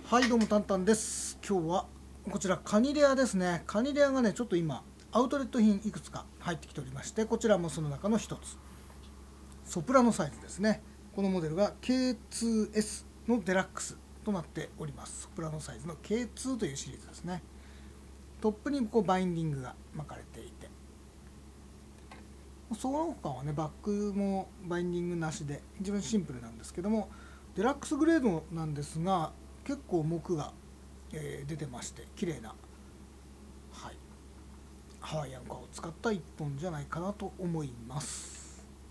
はい、どうもタンタンです。今日はこちらカニレアですね。カニレアがねちょっと今アウトレット品いくつか入ってきておりまして、こちらもその中の一つソプラノサイズですね。このモデルが K2S のデラックスとなっております。ソプラノサイズの K2 というシリーズですね。トップにこうバインディングが巻かれていて、その他はねバックもバインディングなしで非常にシンプルなんですけども、デラックスグレードなんですが結構木が、出てまして綺麗な、ハワイアンカーを使った一本じゃないかなと思います。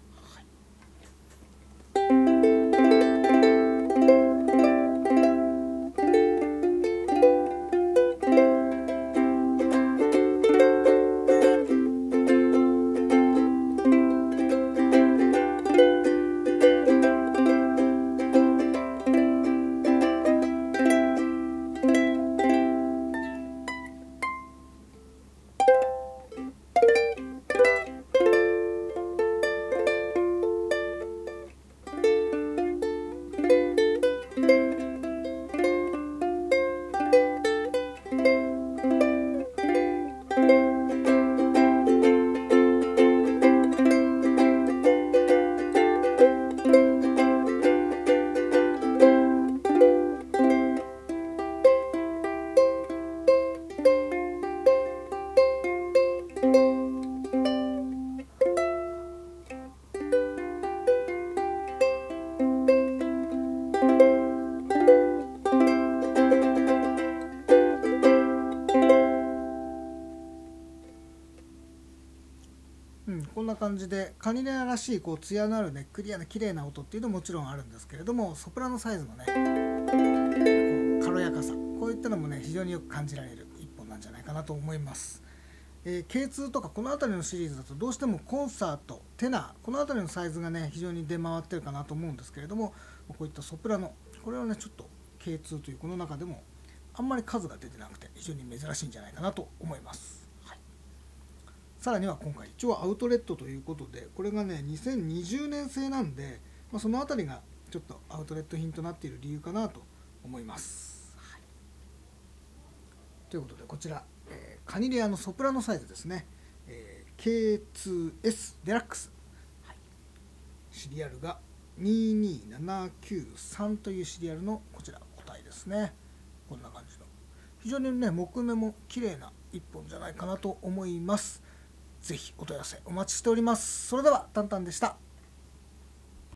こんな感じでカニレアらしいこう艶のあるねクリアな綺麗な音っていうのももちろんあるんですけれども、ソプラノサイズのねこう軽やかさ、こういったのもね非常によく感じられる一本なんじゃないかなと思います。K2 とかこの辺りのシリーズだとどうしてもコンサート、テナー、この辺りのサイズがね非常に出回ってるかなと思うんですけれども、こういったソプラノ、これはねちょっと K2 というこの中でもあんまり数が出てなくて非常に珍しいんじゃないかなと思います。さらには今回一応アウトレットということで、これがね2020年製なんで、その辺りがちょっとアウトレット品となっている理由かなと思います。ということでこちら、カニレアのソプラノサイズですね、K2S デラックス、シリアルが22793というシリアルのこちら個体ですね。こんな感じの非常にね木目も綺麗な一本じゃないかなと思います。ぜひお問い合わせお待ちしております。それではタンタンでした。